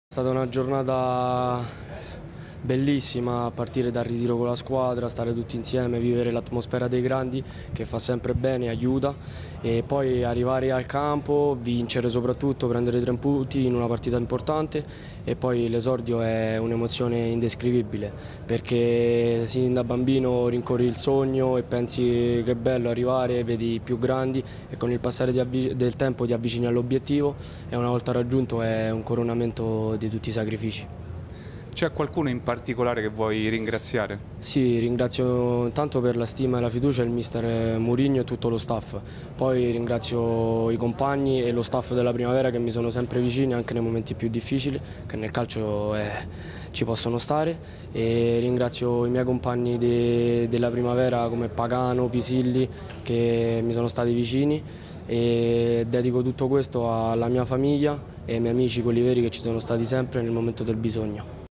È stata una giornata bellissima, a partire dal ritiro con la squadra, stare tutti insieme, vivere l'atmosfera dei grandi che fa sempre bene, aiuta, e poi arrivare al campo, vincere soprattutto, prendere 3 punti in una partita importante, e poi l'esordio è un'emozione indescrivibile perché sin da bambino rincorri il sogno e pensi che è bello arrivare, vedi i più grandi e con il passare del tempo ti avvicini all'obiettivo, e una volta raggiunto è un coronamento di tutti i sacrifici. C'è qualcuno in particolare che vuoi ringraziare? Sì, ringrazio intanto per la stima e la fiducia il mister Mourinho e tutto lo staff. Poi ringrazio i compagni e lo staff della Primavera che mi sono sempre vicini anche nei momenti più difficili, che nel calcio ci possono stare. E ringrazio i miei compagni della Primavera come Pagano, Pisilli, che mi sono stati vicini, e dedico tutto questo alla mia famiglia e ai miei amici, quelli veri, che ci sono stati sempre nel momento del bisogno.